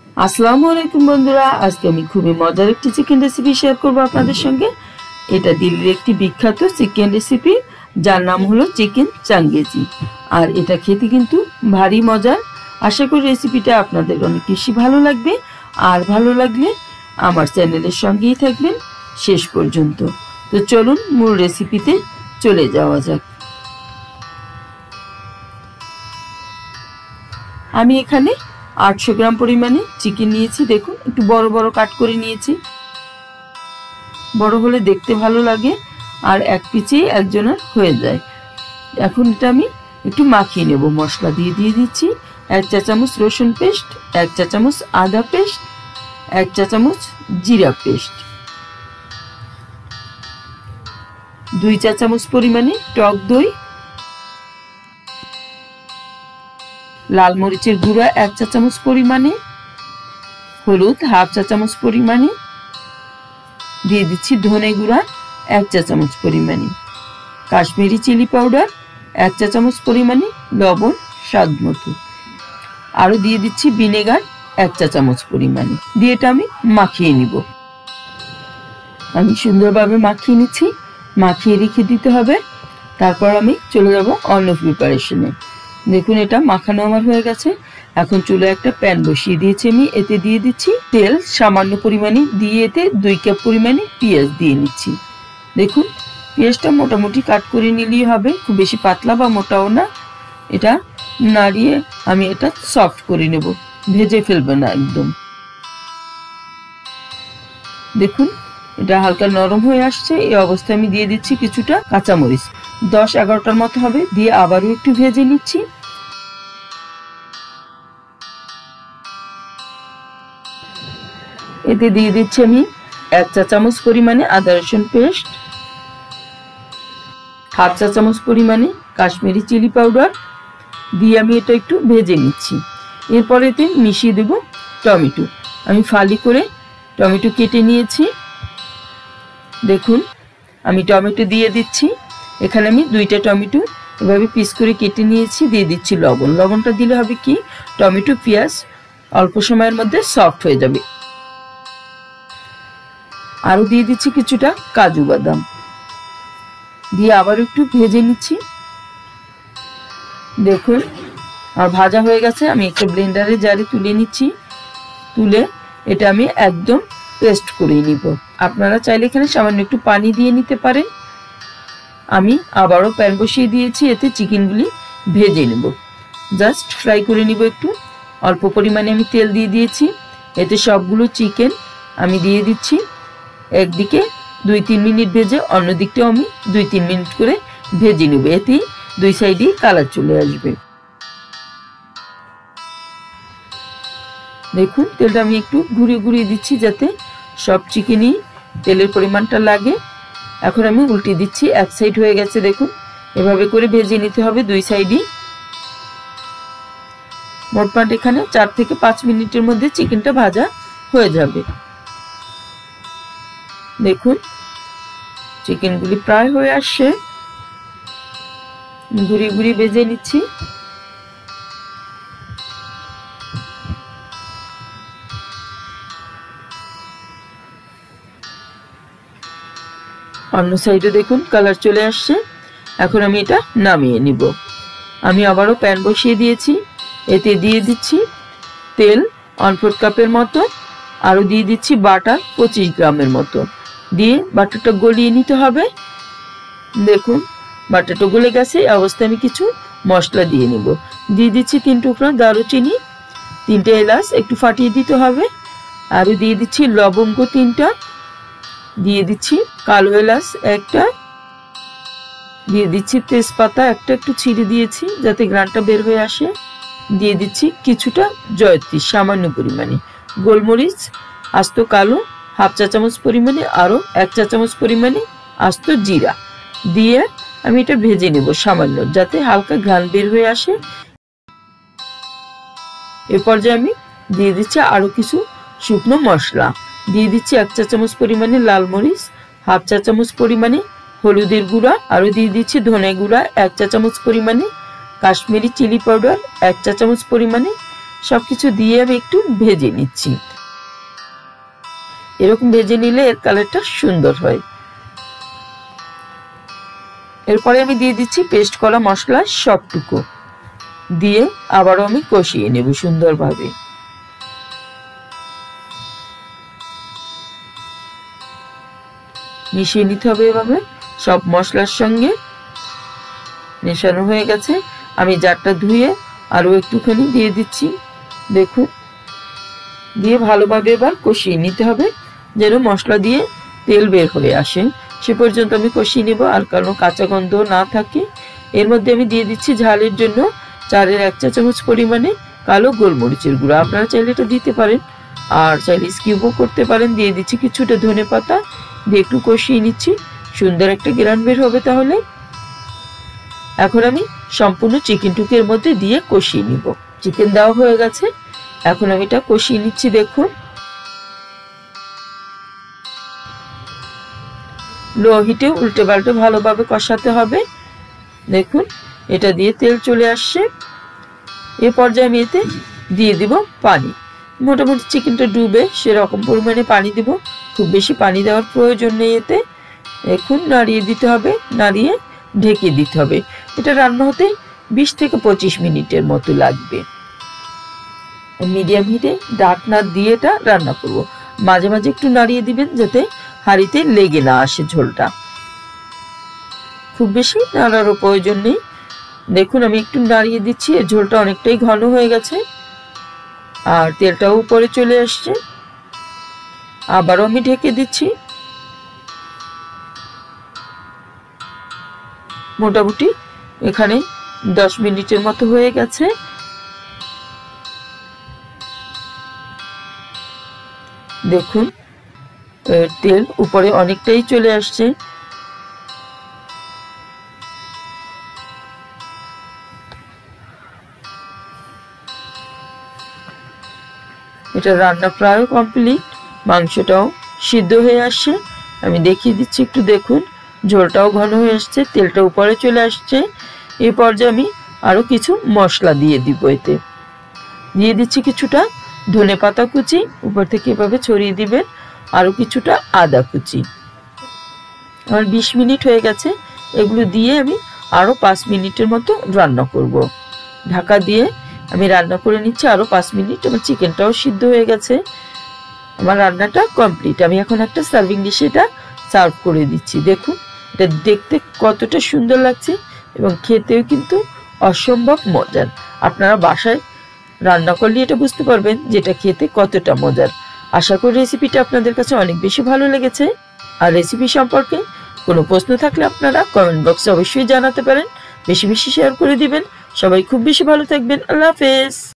আসসালামু আলাইকুম বন্ধুরা, আজকে আমি খুবই মজার একটি চিকেন রেসিপি শেয়ার করব আপনাদের সঙ্গে। এটা দিল্লির একটি বিখ্যাত চিকেন রেসিপি, যার নাম হলো চিকেন চাঙ্গেজি। আর এটা খেতে কিন্তু ভারী মজার। আশা করি রেসিপিটা আপনাদের অনেক বেশি ভালো লাগবে। আর ভালো লাগলে আমার চ্যানেলের সঙ্গেই থাকবেন শেষ পর্যন্ত। তো চলুন মূল রেসিপিতে চলে যাওয়া যাক। আমি এখানে 800 গ্রাম পরিমাণে চিকেন নিয়েছি। দেখুন, একটু বড় বড় কাট করে নিয়েছি। বড় হলে দেখতে ভালো লাগে আর এক পিচেই একজনের হয়ে যায়। এখন এটা আমি একটু মাখিয়ে নেব। মশলা দিয়ে দিচ্ছি 1 চা চামচ রসুন পেস্ট, 1 চা চামচ আদা পেস্ট, 1 চা চামচ জিরা পেস্ট, 2 চা চামচ পরিমাণে টক দই, লাল মরিচের গুঁড়া 1 চা চামচ পরিমাণে, হলুদ 1/2 চা চামচ পরিমাণে, দিয়ে দিচ্ছি ধনে গুঁড়া 1 চা চামচ পরিমাণে, কাশ্মীরি চিলি পাউডার 1 চা চামচ পরিমাণে, লবণ স্বাদ মতো, আরো দিয়ে দিচ্ছি ভিনেগার 1 চা চামচ পরিমাণে। দিয়ে এটা আমি মাখিয়ে নিব। আমি সুন্দরভাবে মাখিয়ে নিচ্ছি। মাখিয়ে রেখে দিতে হবে। তারপর আমি চলে যাব অন্য প্রিপারেশনে। দেখুন, এটা মাখানো আমার হয়ে গেছে। এখন চুলে একটা প্যান বসিয়ে দিয়েছি আমি। এতে দিয়ে দিচ্ছি তেল সামান্য পরিমাণে, দিয়ে এতে 2 কাপ পরিমাণে পেঁয়াজ দিয়ে নিচ্ছি। দেখুন, পেঁয়াজটা মোটামুটি কাট করে নিলেই হবে, খুব বেশি পাতলা বা মোটাও না। এটা নাড়িয়ে আমি এটা সফট করে নেব, ভেজে ফেলবো না একদম। দেখুন, এটা হালকা নরম হয়ে আসছে। এই অবস্থায় আমি দিয়ে দিচ্ছি কিছুটা কাঁচামরিচ, 10-11টার মতো হবে। দিয়ে আবারও একটু ভেজে নিচ্ছি। এতে দিয়ে দিচ্ছি আমি 1 চা চামচ পরিমাণে আদা রসুন পেস্ট, 1/2 চা চামচ পরিমাণে কাশ্মীরি চিলি পাউডার, দিয়ে আমি এটা একটু ভেজে নিচ্ছি। এরপর এতে মিশিয়ে দেব টমেটো। আমি ফালি করে টমেটো কেটে নিয়েছি। দেখুন, আমি টমেটো দিয়ে দিচ্ছি। এখানে আমি 2টা টমেটো এভাবে পিস করে কেটে নিয়েছি। দিয়ে দিচ্ছি লবণ। লবণটা দিলে হবে কি, টমেটো পেঁয়াজ অল্প সময়ের মধ্যে সফট হয়ে যাবে। আরো দিয়ে দিচ্ছি কিছুটা কাজু বাদাম, দিয়ে আবার একটু ভেজে নিচ্ছি। দেখুন, আর ভাজা হয়ে গেছে। আমি একটা ব্লেন্ডারে জারে তুলে নিচ্ছি। তুলে এটা আমি একদম পেস্ট করে নিব। আপনারা চাইলে এখানে সামান্য একটু পানি দিয়ে নিতে পারেন। আমি আবারও প্যান বসিয়ে দিয়েছি। এতে চিকেনগুলি ভেজে নেব, জাস্ট ফ্রাই করে নিব একটু। অল্প পরিমাণে আমি তেল দিয়ে দিয়েছি। এতে সবগুলো চিকেন আমি দিয়ে দিচ্ছি। একদিকে 2-3 মিনিট ভেজে অন্য দিকটাও আমি 2-3 মিনিট করে ভেজে নেব। এতে 2 সাইডে কালার চলে আসবে। দেখুন, তেলটা আমি একটু ঘুরিয়ে ঘুরিয়ে দিচ্ছি যাতে সব চিকেনই তেলের পরিমাণটা লাগে। এখন আমি উল্টে দিচ্ছি। এক সাইড হয়ে গেছে। দেখুন, এভাবে করে ভেজে নিতে হবে 2 সাইডই। মোটমাট এখানে 4 থেকে 5 মিনিটের মধ্যে চিকেনটা ভাজা হয়ে যাবে। দেখুন, চিকেনগুলি প্রায় হয়ে আসছে। ঘুরিয়ে ঘুরিয়ে ভেজে নিচ্ছি। অন্য সাইডে দেখুন কালার চলে আসছে। এখন আমি এটা নামিয়ে নিব। আমি আবারও প্যান বসিয়ে দিয়েছি। এতে দিয়ে দিচ্ছি তেল 1/4 কাপের মতো, আরো দিয়ে দিচ্ছি বাটার 25 গ্রামের মতো। দিয়ে বাটারটা গলিয়ে নিতে হবে। দেখুন, বাটারটা গলে গেছে। এই অবস্থায় আমি কিছু মশলা দিয়ে নিব। দিয়ে দিচ্ছি 3 টুকরা দারুচিনি, 3টে এলাচ একটু ফাটিয়ে দিতে হবে। আরো দিয়ে দিচ্ছি লবঙ্গ 3টা, দিয়ে দিচ্ছি কালো এলাচ 1টা, দিয়ে দিচ্ছি তেজপাতা 1টা একটু ছিঁড়ে দিয়েছি যাতে ঘ্রাণটা বের হয়ে আসে। দিয়ে দিচ্ছি কিছুটা জয়ত্রী সামান্য পরিমাণে, গোলমরিচ আস্ত কালো 1/2 চা চামচ পরিমাণে, আরো 1 চা চামচ পরিমাণে আস্ত জিরা দিয়ে আমি এটা ভেজে নেব সামান্য, যাতে হালকা ঘ্রাণ বের হয়ে আসে। এ পর্যায়ে আমি দিয়ে দিচ্ছি আরো কিছু শুকনো মশলা। দিয়ে দিচ্ছি 1 চা চামচ পরিমাণে লাল মরিচ, 1/2 চা চামচ পরিমাণে হলুদের গুঁড়া, আরো দিয়ে দিচ্ছি ধনে গুঁড়া 1 চা চামচ পরিমাণে, কাশ্মীরি চিলি পাউডার 1 চা চামচ পরিমাণে, সবকিছু দিয়ে আমি একটু ভেজে নিচ্ছি। এরকম ভেজে নিলে এর কালারটা সুন্দর হয়। এরপরে আমি দিয়ে দিচ্ছি পেস্ট করা মশলা সবটুকু দিয়ে আবারও আমি কষিয়ে নেব সুন্দরভাবে। মিশিয়ে নিতে হবে এভাবে সব মশলার সঙ্গে। মেশানো হয়ে গেছে, আমি জারটা ধুয়ে আরো একটুখানি দিয়ে দিচ্ছি। দেখুন, দিয়ে ভালোভাবে এবার কষিয়ে নিতে হবে যেন মশলা দিয়ে তেল বের হয়ে আসে, সে পর্যন্ত আমি কষিয়ে নেব আর কারণ কাঁচা গন্ধ না থাকে। এর মধ্যে আমি দিয়ে দিচ্ছি ঝালের জন্য 1 চা চামচ পরিমাণে কালো গোলমরিচের গুঁড়া। আপনারা চাইলে এটা দিতে পারেন, আর চাইলে স্কিপও করতে পারেন। দিয়ে দিচ্ছি কিছুটা ধনেপাতা, দিয়ে একটু কষিয়ে নিচ্ছি, সুন্দর একটা গ্রান বের হবে তাহলে। এখন আমি সম্পূর্ণ চিকেনটুকু এর মধ্যে দিয়ে কষিয়ে নিব। চিকেন দেওয়া হয়ে গেছে, এখন আমি এটা কষিয়ে নিচ্ছি। দেখুন, লো হিটে উল্টে পাল্টে ভালোভাবে কষাতে হবে। দেখুন, এটা দিয়ে তেল চলে আসছে। এ পর্যায়ে আমি এতে দিয়ে দিব পানি। মোটামুটি চিকেনটা ডুবে সেরকম পরিমাণে পানি দিব, খুব বেশি পানি দেওয়ার প্রয়োজন নেই এতে। এখন নাড়িয়ে দিতে হবে, নাড়িয়ে ঢেকে দিতে হবে। এটা রান্না হতে 20 থেকে 25 মিনিটের মতো লাগবে। মিডিয়াম হিটে ঢাকনা দিয়ে এটা রান্না করব। মাঝে মাঝে একটু নাড়িয়ে দিবেন যাতে হাঁড়িতে লেগে না আসে ঝোলটা। খুব বেশি নাড়ারও প্রয়োজন নেই। দেখুন, আমি একটু নাড়িয়ে দিচ্ছি, এর ঝোলটা অনেকটাই ঘন হয়ে গেছে আর তেলটাও উপরে চলে আসছে। আবারও আমি ঢেকে দিচ্ছি। মোটামুটি এখানে 10 মিনিটের মতো হয়ে গেছে। দেখুন, তেল উপরে অনেকটাই চলে আসছে। এটা রান্না প্রায় কমপ্লিট, মাংসটাও সিদ্ধ হয়ে আসছে। আমি দেখিয়ে দিচ্ছি একটু, দেখুন ঝোলটাও ঘন হয়ে আসছে, তেলটা উপরে চলে আসছে। এই পর্যায়ে আমি আরো কিছু মশলা দিয়ে দিব। এতে দিয়ে দিচ্ছি কিছুটা ধনেপাতা কুচি, উপর থেকে এভাবে ছড়িয়ে দিবেন, আরো কিছুটা আদা কুচি। আমার 20 মিনিট হয়ে গেছে, এগুলো দিয়ে আমি আরো 5 মিনিটের মতো রান্না করব। ঢাকা দিয়ে আমি রান্না করে নিচ্ছি আরো 5 মিনিট। আমার চিকেনটাও সিদ্ধ হয়ে গেছে, আমার রান্নাটা কমপ্লিট। আমি এখন একটা সার্ভিং ডিশে এটা সার্ভ করে দিচ্ছি। দেখুন, এটা দেখতে কতটা সুন্দর লাগছে এবং খেতেও কিন্তু অসম্ভব মজার। আপনারা বাসায় রান্না করলে এটা বুঝতে পারবেন যেটা খেতে কতটা মজার। আশা করি রেসিপিটা আপনাদের কাছে অনেক বেশি ভালো লেগেছে। আর রেসিপি সম্পর্কে কোনো প্রশ্ন থাকলে আপনারা কমেন্ট বক্সে অবশ্যই জানাতে পারেন। বেশি বেশি শেয়ার করে দিবেন। সবাই খুব বেশি ভালো থাকবেন। আল্লাহ হাফেজ।